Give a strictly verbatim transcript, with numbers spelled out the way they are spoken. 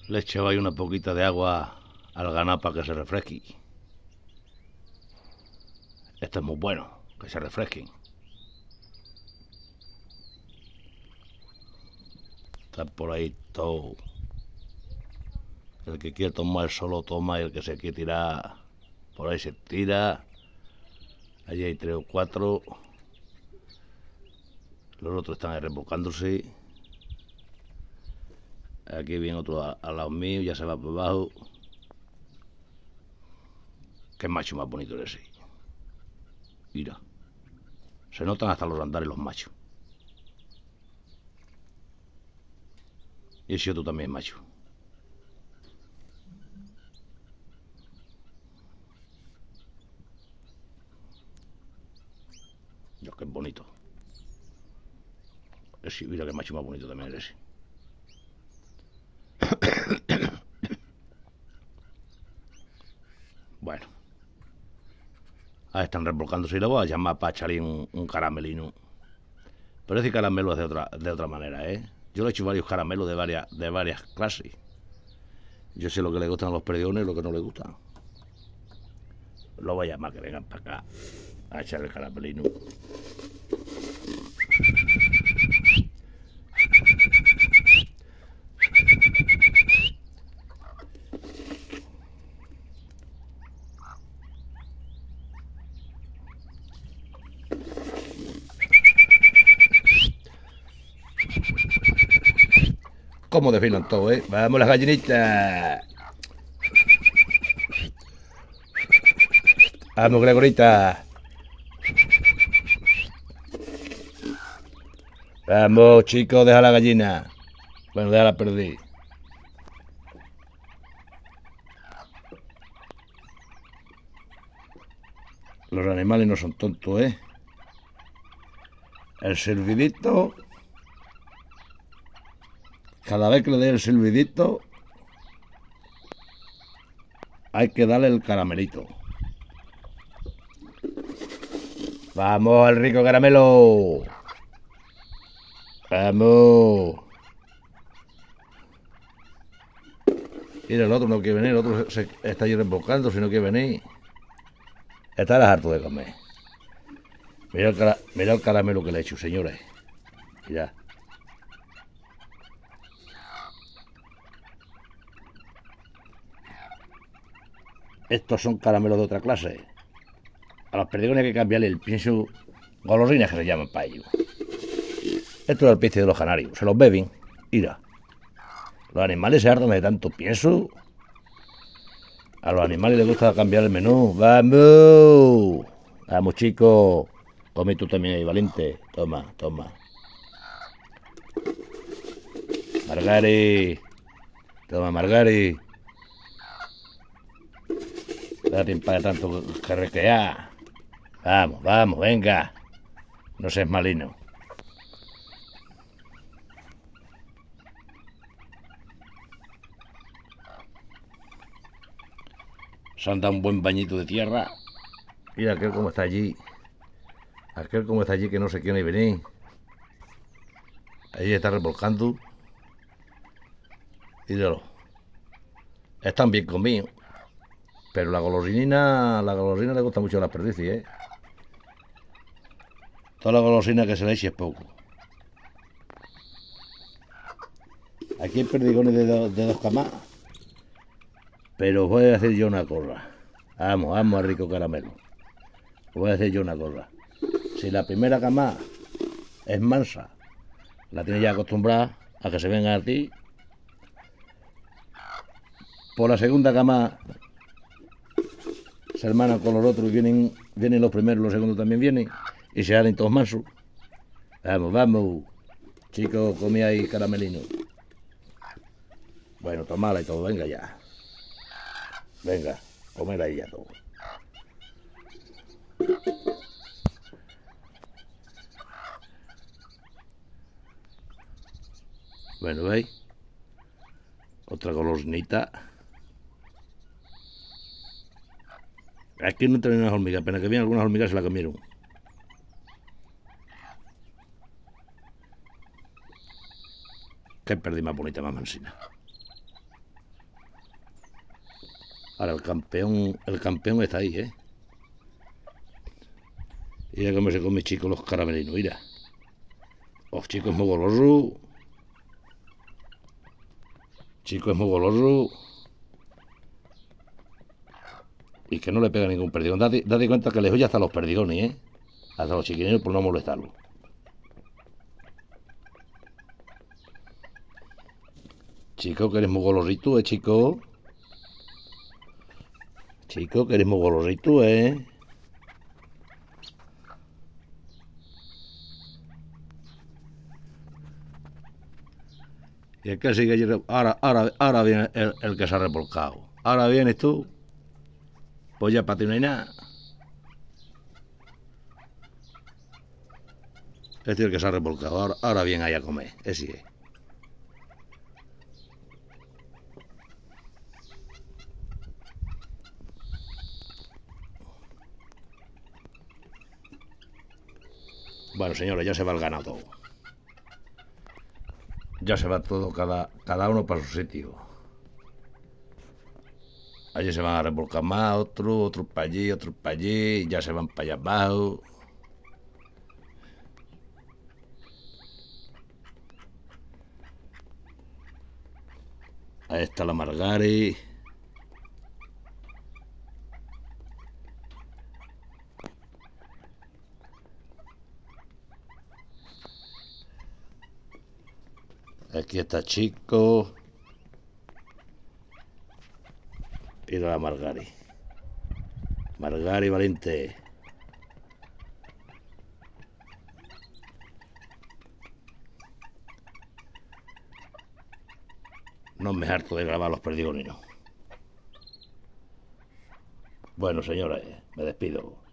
Le echaba ahí una poquita de agua al ganado para que se refresque. Esto es muy bueno, que se refresquen. Está por ahí todo. El que quiere tomar solo toma y el que se quiere tirar por ahí se tira. Allí hay tres o cuatro. Los otros están ahí rebocándose. Aquí viene otro al lado mío, ya se va por abajo. Qué macho más bonito es ese. Mira. Se notan hasta los andares los machos. Y ese otro también es macho. Dios, qué bonito. Ese, mira qué macho más bonito también es ese. Bueno. Ahí están revolcándose y le voy a llamar para echarle un, un caramelino. Pero ese caramelo es de otra, de otra manera, ¿eh? Yo le he hecho varios caramelos de varias, de varias clases. Yo sé lo que le gustan a los perdigones y lo que no le gustan. Lo voy a llamar que vengan para acá a echar el caramelino. ¿Cómo desfilan todo, eh? Vamos las gallinitas. Vamos, Gregorita. Vamos, chicos, deja la gallina. Bueno, déjala perder. Los animales no son tontos, ¿eh? El servidito... Cada vez que le dé el silbidito, hay que darle el caramelito. ¡Vamos al rico caramelo! ¡Vamos! Mira, el otro no quiere venir, el otro se está ahí rebocando, si no quiere venir. Estarás harto de comer. Mira el, cara, mira el caramelo que le he hecho, señores. Mira. Estos son caramelos de otra clase. A los perdigones hay que cambiarle el pienso, golosinas que se llaman para ellos. Esto es el pienso de los canarios, se los beben. Mira. Los animales se hartan de tanto pienso. A los animales les gusta cambiar el menú. ¡Vamos! Vamos, chicos. Come tú también ahí, valiente. Toma, toma. Margari. Toma, Margari. No te impide tanto que recrear. Vamos, vamos, venga. No seas malino. Se han dado un buen bañito de tierra. Mira aquel como está allí. Aquel como está allí que no se quiere ni venir. Allí está revolcando. Míralo. Están bien comidos. Pero la golosina, la golosina le gusta mucho a las perdices, ¿eh? Toda la golosina que se le eche es poco. Aquí hay perdigones de, do, de dos camas. Pero os voy a decir yo una cosa. Vamos, vamos al rico caramelo. Os voy a decir yo una cosa. Si la primera cama es mansa, la tienes ya acostumbrada a que se vengan a ti. Por la segunda cama se hermanan con los otros y vienen, vienen los primeros, los segundos también vienen y se hacen todos mansos. Vamos, vamos. Chicos, comí ahí caramelino. Bueno, tomala y todo, venga ya. Venga, comer ahí ya todo. Bueno, ¿veis? Otra golosnita. Aquí no entran unas hormigas, apenas que vienen algunas hormigas se la comieron. Qué perdí más bonita, más mansina. Ahora el campeón, el campeón está ahí, ¿eh? Mira cómo se come chico los caramelinos, mira. Oh, chico, es muy goloso. Chico, es muy goloso. Y que no le pega ningún perdigón. Date, date cuenta que le oye hasta los perdigones, ¿eh? Hasta los chiquineros por no molestarlo. Chico, que eres muy golosito, ¿eh, chico? Chico, que eres muy golosito, ¿eh? Y el que sigue allí... Ahora, ahora, ahora viene el, el que se ha repolcado. Ahora vienes tú. Pues ya para ti no hay nada. Este es el que se ha repolcado. Ahora, ahora viene ahí a comer. Ese es. Bueno, señores, ya se va el ganado todo. Ya se va todo, cada, cada uno para su sitio. Allí se van a revolcar más, otros, otros para allí, otros para allí, ya se van para allá abajo. Ahí está la Margari. Aquí está Chico. Y la Margari. Margari valiente. No me harto de grabar los perdigoninos. Bueno, señores, me despido.